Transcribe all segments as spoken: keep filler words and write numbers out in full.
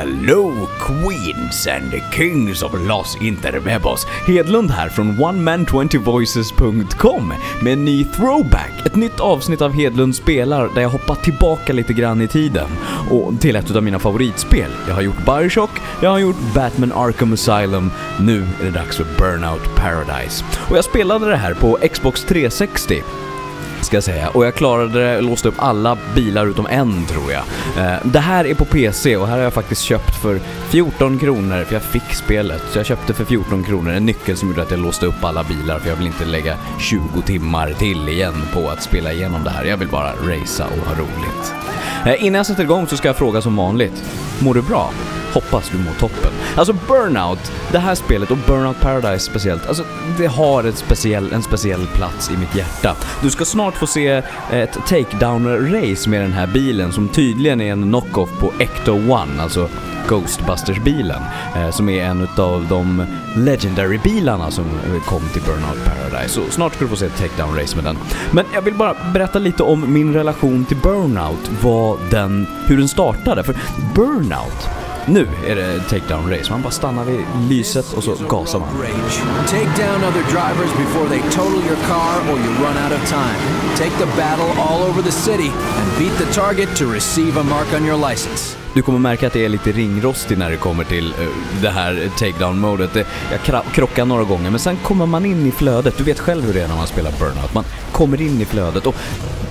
Hello Queens and the Kings of Los Interwebos. Hedlund här från one man twenty voices dot com med en ny throwback. Ett nytt avsnitt av Hedlund spelar där jag hoppar tillbaka lite grann i tiden och till ett av mina favoritspel. Jag har gjort Bioshock, jag har gjort Batman Arkham Asylum. Nu är det dags för Burnout Paradise. Och jag spelade det här på Xbox tre sextio. Ska jag säga. Och jag klarade det, låste upp alla bilar utom en, tror jag. Eh, det här är på P C och här har jag faktiskt köpt för fjorton kronor, för jag fick spelet. Så jag köpte för fjorton kronor en nyckel som gjorde att jag låste upp alla bilar, för jag vill inte lägga tjugo timmar till igen på att spela igenom det här. Jag vill bara racea och ha roligt. Eh, innan jag sätter igång så ska jag fråga som vanligt. Mår du bra? Hoppas du mår toppen. Alltså Burnout, det här spelet och Burnout Paradise speciellt, alltså det har ett speciell, en speciell plats i mitt hjärta. Du ska snart få se ett takedown-race med den här bilen som tydligen är en knockoff på Ecto One, alltså Ghostbusters-bilen, eh, som är en av de Legendary-bilarna som kom till Burnout Paradise. Så snart ska du få se ett takedown-race med den. Men jag vill bara berätta lite om min relation till Burnout, vad den, hur den startade. För Burnout, nu är det takedown-race. Man bara stannar vid lyset och så gasar man. Take down other drivers before they total your car or you run out of time. Take the battle all over the city and beat the target to receive a mark on your license. Du kommer märka att det är lite ringrostig när det kommer till uh, det här takedown-modet. Jag kra- krockar några gånger, men sen kommer man in i flödet. Du vet själv hur det är när man spelar Burnout. Man kommer in i flödet och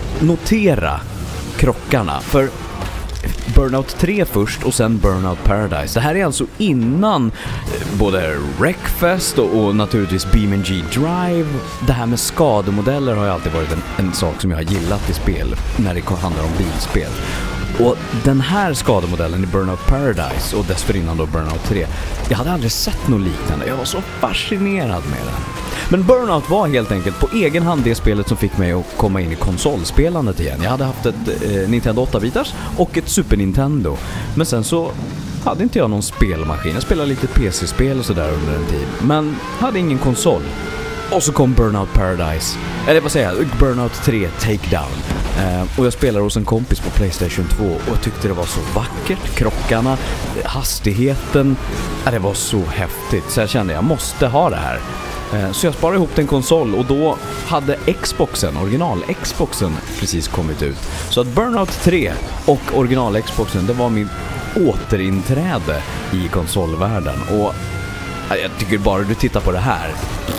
notera krockarna. För Burnout tre först och sen Burnout Paradise. Det här är alltså innan både Wreckfest och, och naturligtvis BeamNG Drive. Det här med skademodeller har ju alltid varit en, en sak som jag har gillat i spel när det handlar om bilspel. Och den här skademodellen i Burnout Paradise och dessförinnan då Burnout tre, jag hade aldrig sett något liknande. Jag var så fascinerad med den. Men Burnout var helt enkelt på egen hand det spelet som fick mig att komma in i konsolspelandet igen. Jag hade haft ett eh, Nintendo åtta-bitars och ett Super Nintendo. Men sen så hade inte jag någon spelmaskin. Jag spelade lite P C-spel och sådär under en tid. Men hade ingen konsol. Och så kom Burnout Paradise. Eller vad säger jag? Burnout tre Takedown. Eh, och jag spelade hos en kompis på PlayStation två och tyckte det var så vackert. Krockarna, hastigheten. Eh, det var så häftigt. Så jag kände jag måste ha det här. Eh, så jag sparade ihop en konsol och då hade Xboxen, original Xboxen, precis kommit ut. Så att Burnout tre och original Xboxen, det var min återinträde i konsolvärlden. Och eh, jag tycker bara du tittar på det här.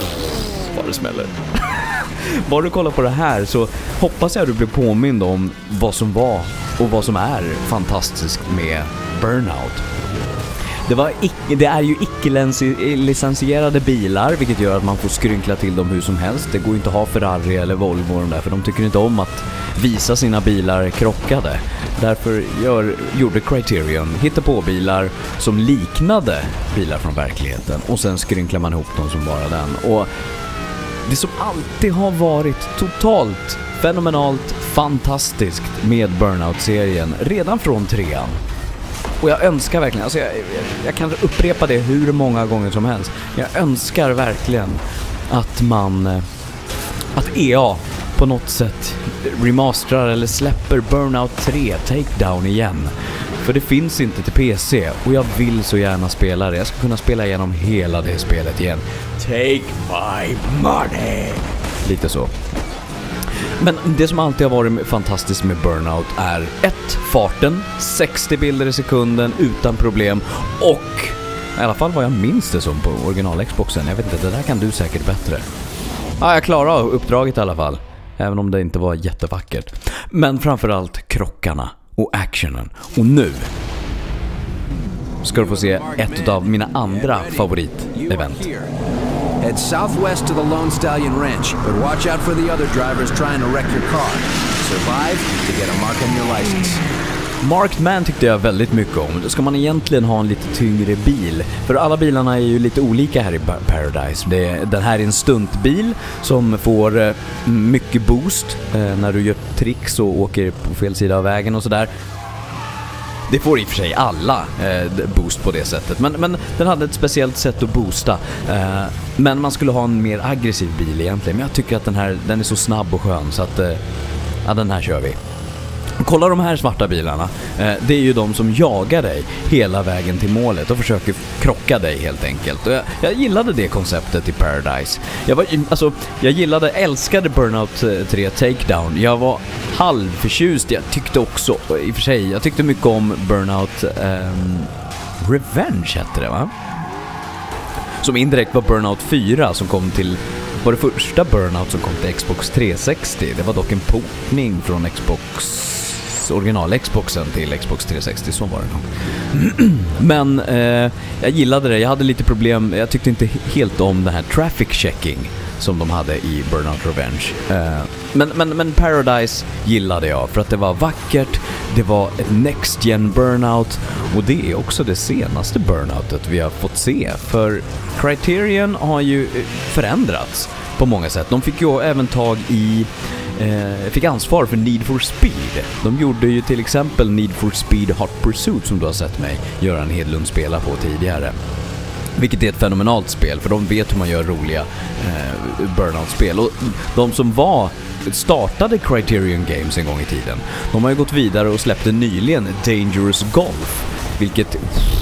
Vad det smäller. Bara du kollar på det här så hoppas jag att du blir påmind om vad som var och vad som är fantastiskt med Burnout. Det, var icke, det är ju icke-licensierade bilar, vilket gör att man får skrynkla till dem hur som helst. Det går ju inte att ha Ferrari eller Volvo och de där, för de tycker inte om att visa sina bilar krockade. Därför gör, gjorde Criterion hittepå-bilar som liknade bilar från verkligheten och sen skrynklar man ihop dem som bara den. Och det som alltid har varit totalt fenomenalt fantastiskt med Burnout-serien redan från trean. Och jag önskar verkligen, alltså jag, jag, jag kan upprepa det hur många gånger som helst. Jag önskar verkligen att man, att E A på något sätt remasterar eller släpper Burnout tre Takedown igen. För det finns inte till P C och jag vill så gärna spela det. Jag ska kunna spela igenom hela det spelet igen. Take my money! Lite så. Men det som alltid har varit fantastiskt med Burnout är ett, farten, sextio bilder i sekunden utan problem, och i alla fall vad jag minns det som på original Xboxen. Jag vet inte, det där kan du säkert bättre. Ja, jag klarade uppdraget i alla fall, även om det inte var jättevackert. Men framförallt krockarna och actionen. Och nu ska du få se ett av mina andra favoritevent. Head southwest to the Lone Stallion Ranch, but watch out for the other drivers trying to wreck your car. Survive to get a mark on your license. Marked Man tyckte jag väldigt mycket om. Då ska man egentligen ha en lite tyngre bil. För alla bilarna är ju lite olika här i Paradise. Det, den här är en stuntbil som får eh, mycket boost eh, när du gör tricks och åker på fel sida av vägen och sådär. Det får i och för sig alla eh, boost på det sättet. Men, men den hade ett speciellt sätt att boosta. Eh, men man skulle ha en mer aggressiv bil egentligen. Men jag tycker att den här den är så snabb och skön så att eh, ja, den här kör vi. Kolla de här svarta bilarna. Eh, det är ju de som jagar dig hela vägen till målet och försöker krocka dig helt enkelt. Och jag, jag gillade det konceptet i Paradise. Jag var, alltså, jag gillade, älskade Burnout tre Takedown. Jag var halvförtjust. Jag tyckte också, i och för sig, jag tyckte mycket om Burnout eh, Revenge hette det, va? Som indirekt var Burnout fyra som kom till, var det första Burnout som kom till Xbox tre sextio. Det var dock en portning från Xbox, original Xboxen till Xbox tre sextio, så var det nog. Men eh, jag gillade det. Jag hade lite problem. Jag tyckte inte helt om det här traffic checking som de hade i Burnout Revenge. Eh, men, men, men Paradise gillade jag för att det var vackert. Det var ett next gen Burnout och det är också det senaste Burnoutet vi har fått se. För Criterion har ju förändrats på många sätt. De fick ju även tag i eh, fick ansvar för Need for Speed. De gjorde ju till exempel Need for Speed Hot Pursuit som du har sett mig Göran Hedlund spela på tidigare. Vilket är ett fenomenalt spel, för de vet hur man gör roliga eh, Burnout-spel. Och de som var startade Criterion Games en gång i tiden, de har ju gått vidare och släppte nyligen Dangerous Golf, vilket...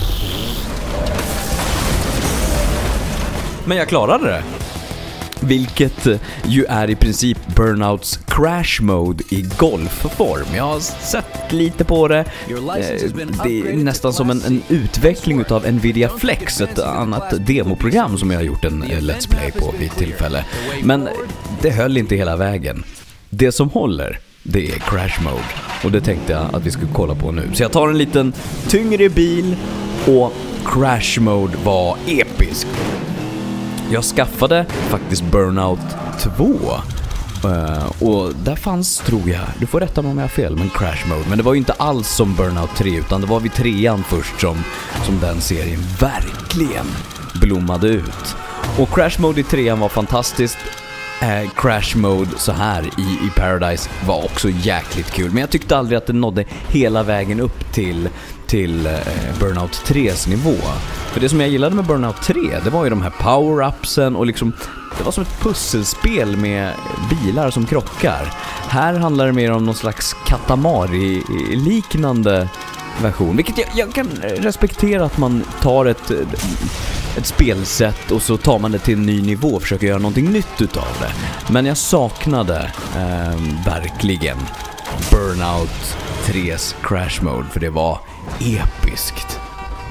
Men jag klarade det. Vilket ju är i princip Burnouts Crash Mode i golfform. Jag har sett lite på det. Det är nästan som en, en utveckling utav Nvidia Flex, ett annat demoprogram som jag har gjort en Let's Play på vid tillfälle. Men det höll inte hela vägen. Det som håller, det är Crash Mode. Och det tänkte jag att vi skulle kolla på nu. Så jag tar en liten tyngre bil och Crash Mode var episk. Jag skaffade faktiskt Burnout två uh, och där fanns, tror jag, du får rätta mig om jag har fel, men Crash Mode. Men det var ju inte alls som Burnout tre, utan det var vid trean först som, som den serien verkligen blommade ut. Och Crash Mode i trean var fantastiskt. Uh, Crash Mode så här i, i Paradise var också jäkligt kul. Men jag tyckte aldrig att det nådde hela vägen upp till till eh, Burnout tres nivå. För det som jag gillade med Burnout tre, det var ju de här power-upsen och liksom, det var som ett pusselspel med bilar som krockar. Här handlar det mer om någon slags Katamari-liknande version. Vilket jag, jag kan respektera, att man tar ett, ett spelsätt och så tar man det till en ny nivå och försöker göra någonting nytt utav det. Men jag saknade eh, verkligen Burnout tres Crash Mode, för det var episkt.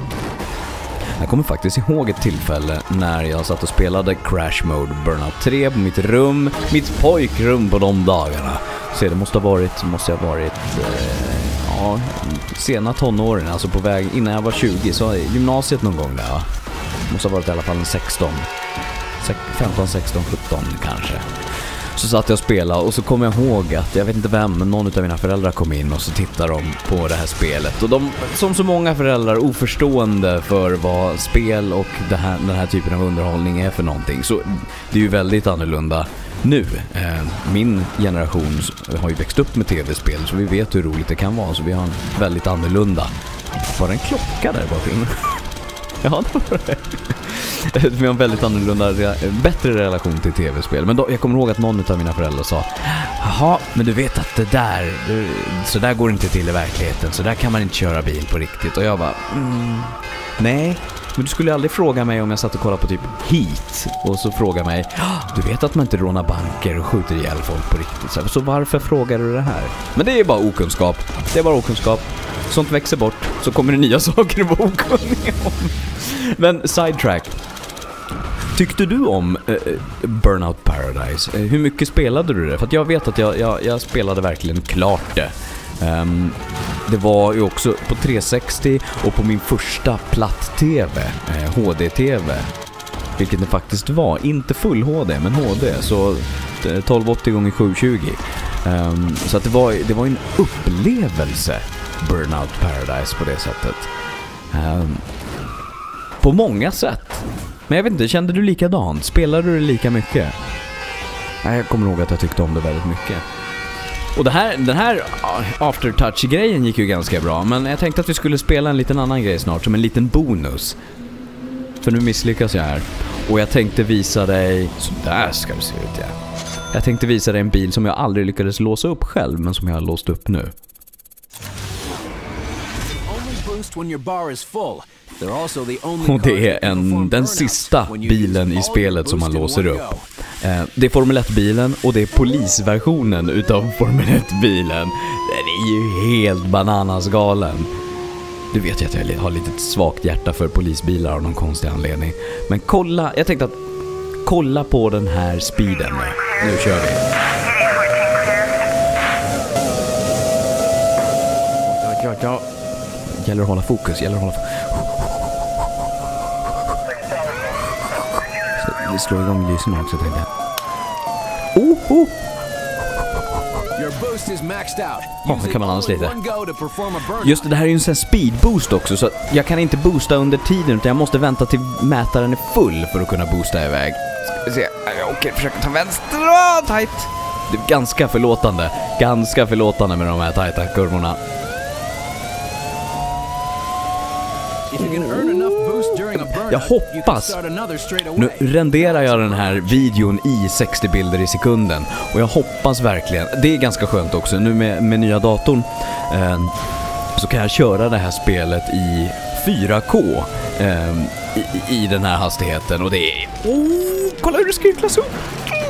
Jag kommer faktiskt ihåg ett tillfälle när jag satt och spelade Crash Mode Burnout tre på mitt rum, mitt pojkrum på de dagarna. Så det måste ha varit, måste ha varit eh, ja, sena tonåren, alltså på väg innan jag var tjugo, så gymnasiet någon gång där. Ja. Måste ha varit i alla fall en sexton, femton, sexton, sjutton kanske. Så satt jag och spelade och så kom jag ihåg att, jag vet inte vem, men någon av mina föräldrar kom in och så tittade de på det här spelet. Och de, som så många föräldrar, oförstående för vad spel och det här, den här typen av underhållning är för någonting. Så det är ju väldigt annorlunda nu. Min generation har ju växt upp med tv-spel, så vi vet hur roligt det kan vara. Så vi har en väldigt annorlunda... Var det en klocka där bakom? Ja, det var det. Vi har en väldigt annorlunda, bättre relation till tv-spel. Men då, jag kommer ihåg att någon av mina föräldrar sa: jaha, men du vet att det där, så där går inte till i verkligheten, så där kan man inte köra bil på riktigt. Och jag bara, mm, nej, men du skulle aldrig fråga mig om jag satt och kollade på typ Heat och så fråga mig, du vet att man inte rånar banker och skjuter ihjäl folk på riktigt, så, så varför frågar du det här? Men det är bara okunskap. Det är bara okunskap. Sånt växer bort, så kommer det nya saker att vara okunniga om. Men sidetrack. Tyckte du om uh, Burnout Paradise? Uh, hur mycket spelade du det? För att jag vet att jag, jag, jag spelade verkligen klart det. Um, det var ju också på tre sextio och på min första platt-tv, uh, H D-tv. Vilket det faktiskt var. Inte full H D, men H D. Så tolv åttio gånger sjuhundratjugo. Um, så att det var, det var en upplevelse, Burnout Paradise, på det sättet. Um, på många sätt. Men jag vet inte, kände du likadant? Spelade du det lika mycket? Jag kommer ihåg att jag tyckte om det väldigt mycket. Och det här, den här aftertouch-grejen gick ju ganska bra. Men jag tänkte att vi skulle spela en liten annan grej snart, som en liten bonus. För nu misslyckas jag här. Och jag tänkte visa dig... Så där ska det se ut, ja. Jag tänkte visa dig en bil som jag aldrig lyckades låsa upp själv, men som jag har låst upp nu. boost when your bar is full. They're also the only Och det är en, den sista bilen i spelet som man låser upp. Eh, det är Formel ett-bilen och det är polisversionen utav Formel ett-bilen. Den är ju helt bananas galen. Du vet ju att jag har lite svagt hjärta för polisbilar av någon konstig anledning. Men kolla, jag tänkte att kolla på den här speeden nu. Nu kör vi. Ja, ja. Gäller att hålla fokus, gäller att hålla fokus. Vi slår igång lysen också, tänkte jag. Oh, oh. Ja, det kan man andas lite. Just det, det här är ju en sån speed boost också, så jag kan inte boosta under tiden utan jag måste vänta till mätaren är full för att kunna boosta iväg. Ska vi se, jag åker, försöker ta vänster. Oh, tight. Det är ganska förlåtande. Ganska förlåtande med de här tajta kurvorna. Jag hoppas. Nu renderar jag den här videon i sextio bilder i sekunden. Och jag hoppas verkligen. Det är ganska skönt också. Nu med, med nya datorn eh, så kan jag köra det här spelet i fyra K eh, i, i den här hastigheten. Och det är... Oh, kolla hur det skrycklas upp.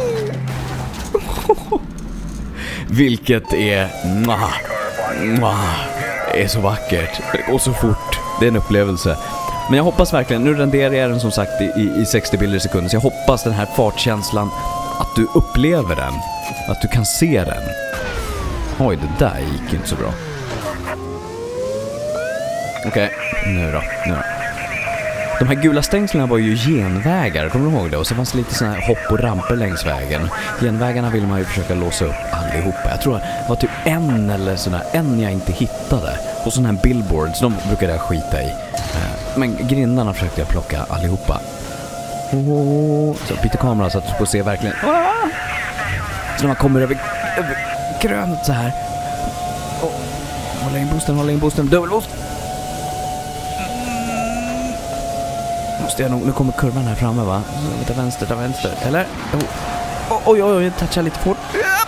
Vilket är... Mwah, mwah, är så vackert. Det går så fort. Det är en upplevelse. Men jag hoppas verkligen, nu renderar jag den som sagt i, i sextio bilder i sekunden. Så jag hoppas den här fartkänslan, att du upplever den. Att du kan se den. Oj, det där gick inte så bra. Okej, okay, nu då, nu då. De här gula stängslarna var ju genvägar, kommer du ihåg det? Och så fanns det lite såna här hopp och ramper längs vägen. Genvägarna vill man ju försöka låsa upp allihopa. Jag tror det var typ en eller sådär, en jag inte hittade. Och sådana här billboards, de brukade jag skita i. Men grindarna försökte jag plocka allihopa. Så byter kamera så att du får se verkligen. Så när man kommer över, över grönt så här. Hålla in boosten, hålla in boosten, dubbelboost. Måste jag nog, nu kommer kurvan här framme, va? Ta vänster, ta vänster, eller? Oh. Oj, oj, oj, jag touchar lite fort.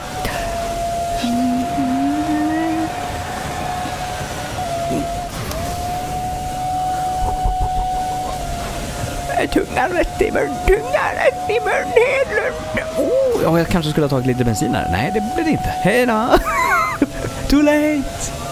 Tungan rätt i mun, tungan rätt i mun, Hedlund. Oh, ja, jag kanske skulle ha tagit lite bensin här. Nej, det blir det inte. Hej då! Too late!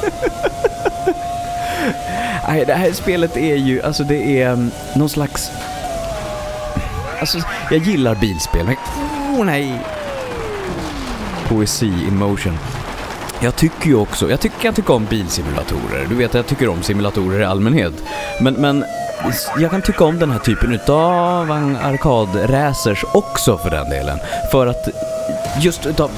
Nej, det här spelet är ju, alltså det är um, någon slags... Alltså, jag gillar bilspel, men... Oh, nej! Poesi in motion. Jag tycker ju också, jag tycker jag tycker om bilsimulatorer. Du vet, jag tycker om simulatorer i allmänhet. Men, men jag kan tycka om den här typen utav arkadracers också för den delen. För att just utav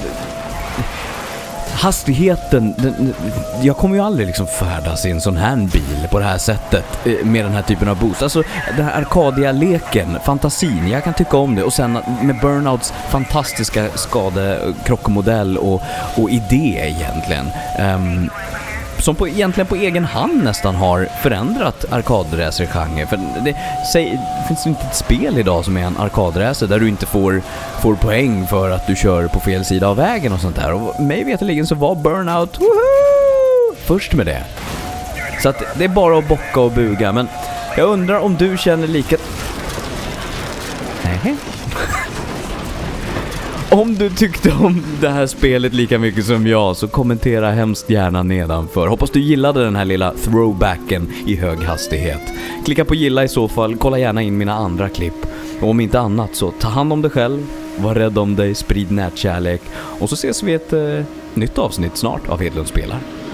hastigheten, den, jag kommer ju aldrig liksom färdas i en sån här bil på det här sättet med den här typen av boost. Alltså den här arkadiga leken, fantasin, jag kan tycka om det. Och sen med Burnouts fantastiska skadekrockmodell och, och idé egentligen. Um, som på, egentligen på egen hand nästan har förändrat arkadracer-genre. För det, säg, det finns inte ett spel idag som är en arkadracer där du inte får, får poäng för att du kör på fel sida av vägen och sånt där. Och mig veteligen så var Burnout woohoo, först med det. Så att det är bara att bocka och buga. Men jag undrar om du känner lika... Nej. Om du tyckte om det här spelet lika mycket som jag, så kommentera hemskt gärna nedanför. Hoppas du gillade den här lilla throwbacken i hög hastighet. Klicka på gilla i så fall, kolla gärna in mina andra klipp. Och om inte annat så ta hand om dig själv, var rädd om dig, sprid nätkärlek. Och så ses vi i ett eh, nytt avsnitt snart av Hedlund spelar.